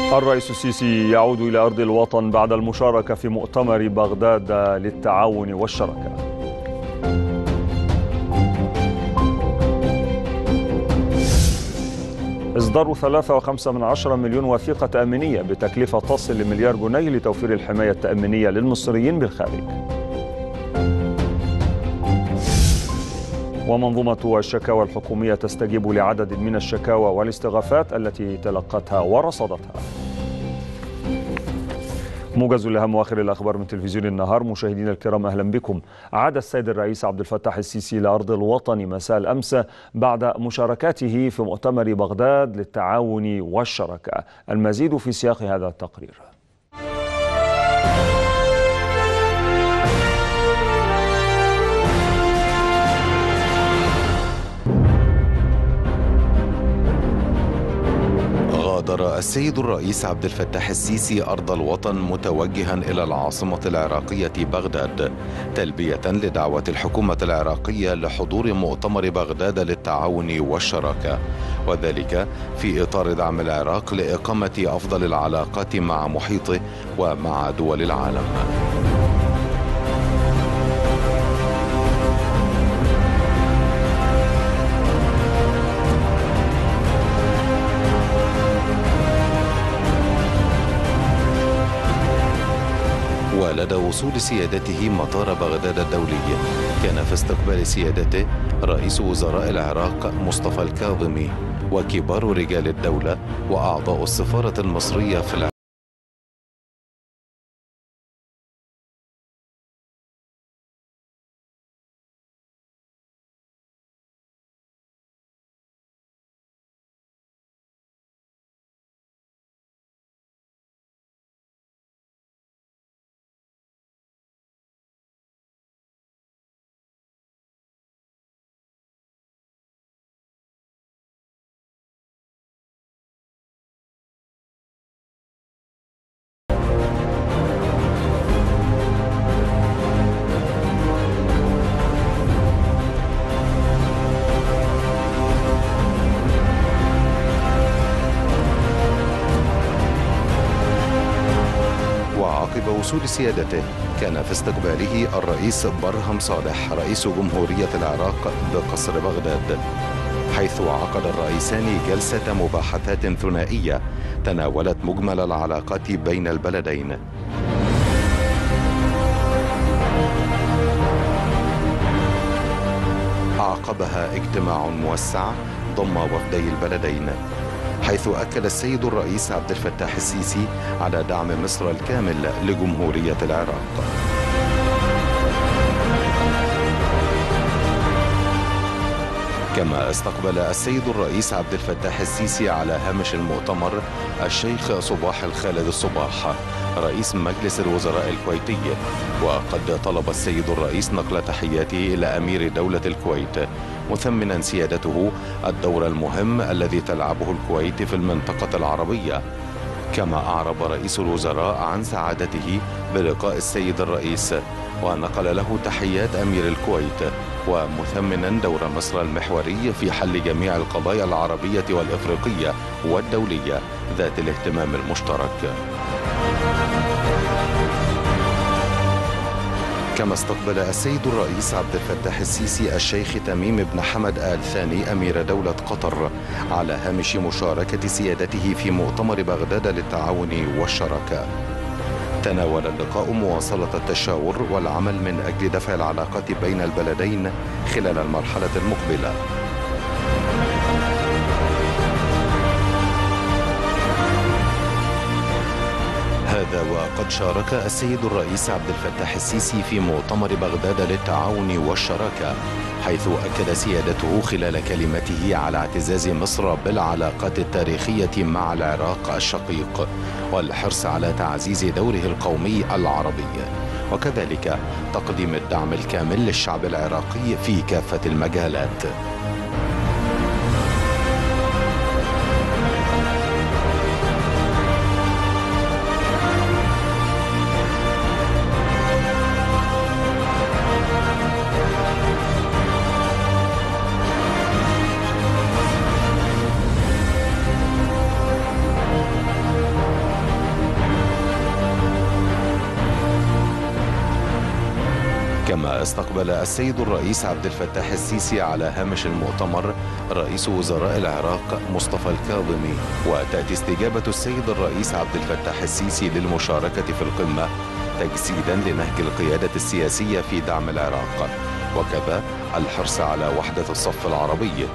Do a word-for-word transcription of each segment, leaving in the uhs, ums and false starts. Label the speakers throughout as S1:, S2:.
S1: الرئيس السيسي يعود إلى أرض الوطن بعد المشاركة في مؤتمر بغداد للتعاون والشراكة. إصدار ثلاثة وخمسة من عشرة مليون وثيقة تأمينية بتكلفة تصل لمليار جنيه لتوفير الحماية التأمينية للمصريين بالخارج. ومنظومة الشكاوى الحكومية تستجيب لعدد من الشكاوى والاستغاثات التي تلقتها ورصدتها. موجز لأهم واخر الأخبار من تلفزيون النهار. مشاهدينا الكرام، أهلا بكم. عاد السيد الرئيس عبد الفتاح السيسي إلى أرض الوطن مساء الأمس بعد مشاركته في مؤتمر بغداد للتعاون والشراكة. المزيد في سياق هذا التقرير.
S2: غادر السيد الرئيس عبد الفتاح السيسي أرض الوطن متوجها إلى العاصمة العراقية بغداد تلبية لدعوة الحكومة العراقية لحضور مؤتمر بغداد للتعاون والشراكة، وذلك في إطار دعم العراق لإقامة أفضل العلاقات مع محيطه ومع دول العالم. ولدى وصول سيادته مطار بغداد الدولي، كان في استقبال سيادته رئيس وزراء العراق مصطفى الكاظمي وكبار رجال الدولة وأعضاء السفارة المصرية في العراق. عقب وصول سيادته كان في استقباله الرئيس برهم صالح رئيس جمهورية العراق بقصر بغداد، حيث عقد الرئيسان جلسة مباحثات ثنائية تناولت مجمل العلاقات بين البلدين. عقبها اجتماع موسع ضم وفدي البلدين، حيث أكد السيد الرئيس عبد الفتاح السيسي على دعم مصر الكامل لجمهورية العراق. كما استقبل السيد الرئيس عبد الفتاح السيسي على هامش المؤتمر الشيخ صباح الخالد الصباح رئيس مجلس الوزراء الكويتي، وقد طلب السيد الرئيس نقل تحياته إلى أمير دولة الكويت، مثمنا سيادته الدور المهم الذي تلعبه الكويت في المنطقة العربية. كما أعرب رئيس الوزراء عن سعادته بلقاء السيد الرئيس، ونقل له تحيات أمير الكويت، ومثمنا دور مصر المحوري في حل جميع القضايا العربية والإفريقية والدولية ذات الاهتمام المشترك. كما استقبل السيد الرئيس عبد الفتاح السيسي الشيخ تميم بن حمد آل ثاني أمير دولة قطر على هامش مشاركة سيادته في مؤتمر بغداد للتعاون والشراكة. تناول اللقاء مواصلة التشاور والعمل من أجل دفع العلاقات بين البلدين خلال المرحلة المقبلة. هذا وقد شارك السيد الرئيس عبد الفتاح السيسي في مؤتمر بغداد للتعاون والشراكة، حيث أكد سيادته خلال كلمته على اعتزاز مصر بالعلاقات التاريخية مع العراق الشقيق والحرص على تعزيز دوره القومي العربي، وكذلك تقديم الدعم الكامل للشعب العراقي في كافة المجالات. واستقبل السيد الرئيس عبد الفتاح السيسي على هامش المؤتمر رئيس وزراء العراق مصطفى الكاظمي. وتأتي استجابة السيد الرئيس عبد الفتاح السيسي للمشاركة في القمة تجسيدا لنهج القيادة السياسية في دعم العراق، وكذا الحرص على وحدة الصف العربي.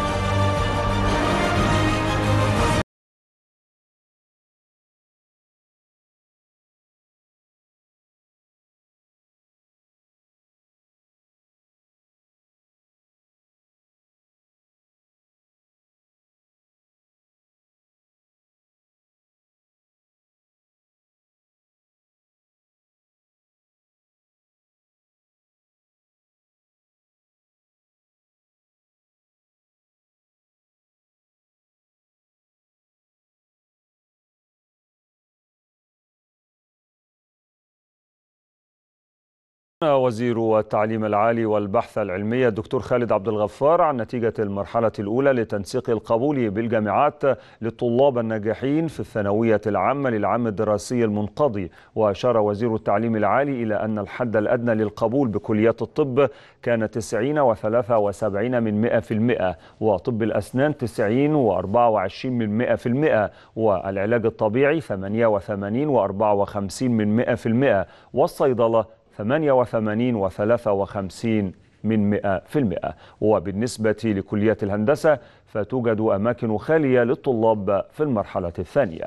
S1: وزير التعليم العالي والبحث العلمي الدكتور خالد عبد الغفار عن نتيجة المرحلة الأولى لتنسيق القبول بالجامعات للطلاب الناجحين في الثانوية العامة للعام الدراسي المنقضي. وأشار وزير التعليم العالي إلى أن الحد الأدنى للقبول بكليات الطب كان تسعين وثلاثة وسبعين من مئة في المئة، وطب الأسنان تسعين وأربعة وعشرين من مئة في المئة، والعلاج الطبيعي ثمانية وثمانين وأربعة وخمسين من مئة في المئة، والصيدلة ثمانية وثمانين وثلاثة وخمسين من مئة في المئة. وبالنسبة لكليات الهندسة فتوجد أماكن خالية للطلاب في المرحلة الثانية.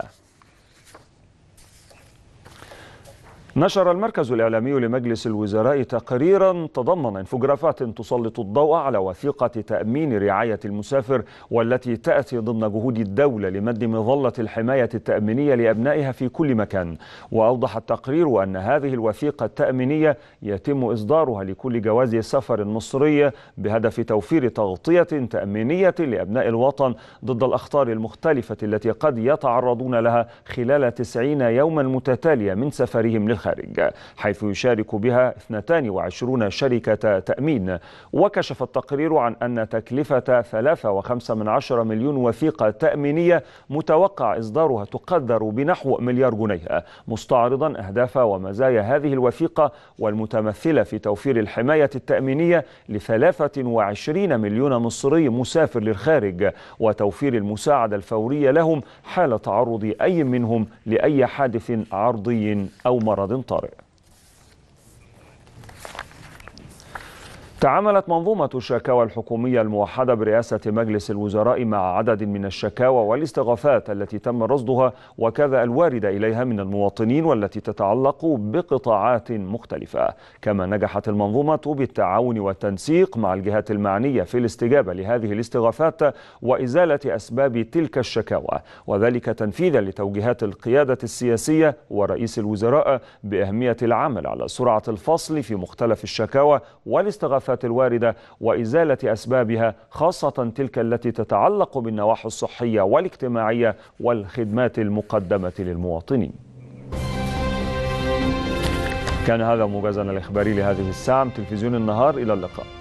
S1: نشر المركز الإعلامي لمجلس الوزراء تقريرا تضمن انفوجرافات تسلط الضوء على وثيقة تأمين رعاية المسافر، والتي تأتي ضمن جهود الدولة لمد مظلة الحماية التأمينية لأبنائها في كل مكان. وأوضح التقرير أن هذه الوثيقة التأمينية يتم إصدارها لكل جواز سفر مصري بهدف توفير تغطية تأمينية لأبناء الوطن ضد الأخطار المختلفة التي قد يتعرضون لها خلال تسعين يوما متتالية من سفرهم للخارج، حيث يشارك بها اثنتين وعشرين شركة تأمين. وكشف التقرير عن أن تكلفة ثلاثة وخمسة من عشرة مليون وثيقة تأمينية متوقع إصدارها تقدر بنحو مليار جنيه، مستعرضا أهداف ومزايا هذه الوثيقة والمتمثلة في توفير الحماية التأمينية لثلاثة وعشرين مليون مصري مسافر للخارج، وتوفير المساعدة الفورية لهم حال تعرض أي منهم لأي حادث عرضي أو مرض طارئ. تعاملت منظومة الشكاوى الحكومية الموحدة برئاسة مجلس الوزراء مع عدد من الشكاوى والاستغاثات التي تم رصدها وكذا الواردة إليها من المواطنين والتي تتعلق بقطاعات مختلفة. كما نجحت المنظومة بالتعاون والتنسيق مع الجهات المعنية في الاستجابة لهذه الاستغاثات وإزالة أسباب تلك الشكاوى، وذلك تنفيذا لتوجيهات القيادة السياسية ورئيس الوزراء بأهمية العمل على سرعة الفصل في مختلف الشكاوى والاستغاثات الواردة وإزالة أسبابها، خاصة تلك التي تتعلق بالنواحي الصحية والاجتماعية والخدمات المقدمة للمواطنين. كان هذا موجزنا الإخباري لهذه الساعة من تلفزيون النهار، إلى اللقاء.